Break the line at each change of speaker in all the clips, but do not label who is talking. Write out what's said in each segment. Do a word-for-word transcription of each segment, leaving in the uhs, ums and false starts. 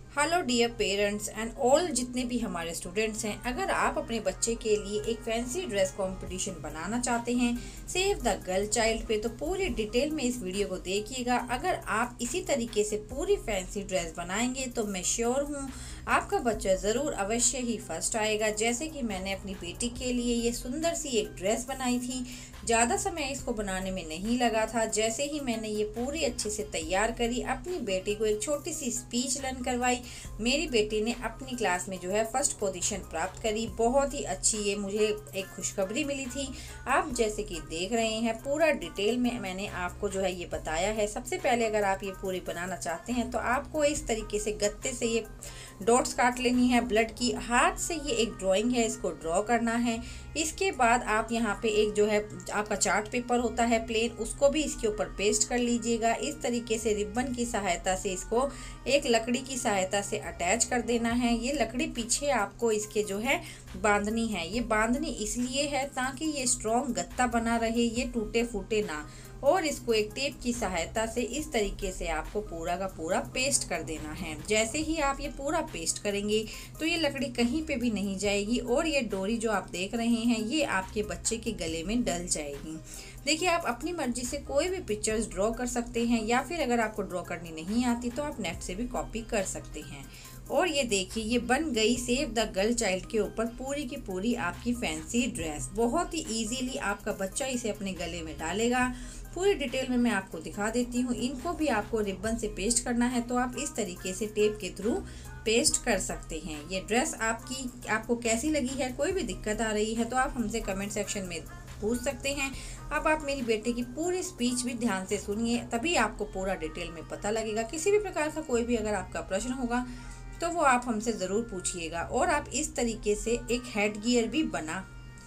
Hello dear parents and all जितने भी हमारे स्टूडेंट्स हैं, अगर आप अपने बच्चे के लिए एक फैंसी ड्रेस कंपटीशन बनाना चाहते हैं सेव द गर्ल चाइल्ड पे, तो पूरी डिटेल में इस वीडियो को देखिएगा। अगर आप इसी तरीके से पूरी फैंसी ड्रेस बनाएंगे तो मैं श्योर हूँ आपका बच्चा ज़रूर अवश्य ही फर्स्ट आएगा। जैसे कि मैंने अपनी बेटी के लिए ये सुंदर सी एक ड्रेस बनाई थी, ज़्यादा समय इसको बनाने में नहीं लगा था। जैसे ही मैंने ये पूरी अच्छे से तैयार करी, अपनी बेटी को एक छोटी सी स्पीच लर्न करवाई, मेरी बेटी ने अपनी क्लास में जो है फर्स्ट पोजीशन प्राप्त करी। बहुत ही अच्छी ये मुझे एक खुशखबरी मिली थी। आप जैसे कि देख रहे हैं पूरा डिटेल में मैंने आपको जो है ये बताया है। सबसे पहले अगर आप ये पूरी बनाना चाहते हैं तो आपको इस तरीके से गत्ते से ये डॉट्स काट लेनी है ब्लड की। हाथ से ये एक ड्राइंग है, इसको ड्रॉ करना है। इसके बाद आप यहाँ पे एक जो है आपका चार्ट पेपर होता है प्लेन, उसको भी इसके ऊपर पेस्ट कर लीजिएगा। इस तरीके से रिबन की सहायता से इसको एक लकड़ी की सहायता से अटैच कर देना है। ये लकड़ी पीछे आपको इसके जो है बांधनी है। ये बांधनी इसलिए है ताकि ये स्ट्रॉन्ग गत्ता बना रहे, ये टूटे फूटे ना। और इसको एक टेप की सहायता से इस तरीके से आपको पूरा का पूरा पेस्ट कर देना है। जैसे ही आप ये पूरा पेस्ट करेंगे तो ये लकड़ी कहीं पे भी नहीं जाएगी और ये डोरी जो आप देख रहे हैं ये आपके बच्चे के गले में डल जाएगी। देखिए, आप अपनी मर्जी से कोई भी पिक्चर्स ड्रॉ कर सकते हैं, या फिर अगर आपको ड्रॉ करनी नहीं आती तो आप नेट से भी कॉपी कर सकते हैं। और ये देखिए, ये बन गई सेव द गर्ल चाइल्ड के ऊपर पूरी की पूरी आपकी फैंसी ड्रेस। बहुत ही इजीली आपका बच्चा इसे अपने गले में डालेगा। पूरी डिटेल में मैं आपको दिखा देती हूँ। इनको भी आपको रिबन से पेस्ट करना है तो आप इस तरीके से टेप के थ्रू पेस्ट कर सकते हैं। ये ड्रेस आपकी आपको कैसी लगी है, कोई भी दिक्कत आ रही है तो आप हमसे कमेंट सेक्शन में पूछ सकते हैं। अब आप मेरी बेटे की पूरी स्पीच भी ध्यान से सुनिए, तभी आपको पूरा डिटेल में पता लगेगा। किसी भी प्रकार का कोई भी अगर आपका प्रश्न होगा तो वो आप हमसे ज़रूर पूछिएगा। और आप इस तरीके से एक हेड गियर भी बना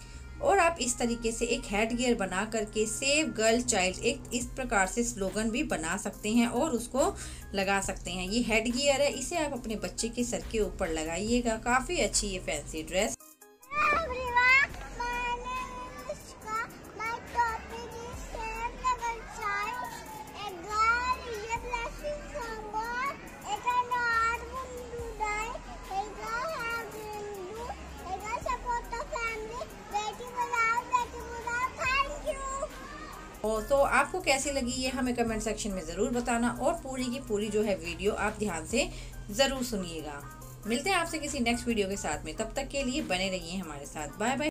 और आप इस तरीके से एक हेड गियर बना करके सेव गर्ल चाइल्ड एक इस प्रकार से स्लोगन भी बना सकते हैं और उसको लगा सकते हैं। ये हेड गियर है, इसे आप अपने बच्चे के सर के ऊपर लगाइएगा। काफ़ी अच्छी ये फैंसी ड्रेस। और तो आपको कैसी लगी ये हमें कमेंट सेक्शन में ज़रूर बताना, और पूरी की पूरी जो है वीडियो आप ध्यान से ज़रूर सुनिएगा। मिलते हैं आपसे किसी नेक्स्ट वीडियो के साथ में, तब तक के लिए बने रहिए हमारे साथ। Bye bye.